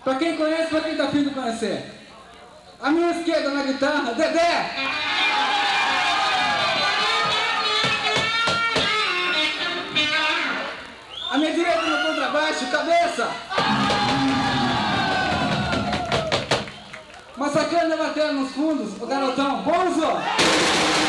Pra quem conhece, pra quem tá afim de conhecer. A minha esquerda na guitarra, Dedé! A minha direita no contrabaixo, Cabeça! Massacrando a bateria nos fundos, o garotão, Bonzo!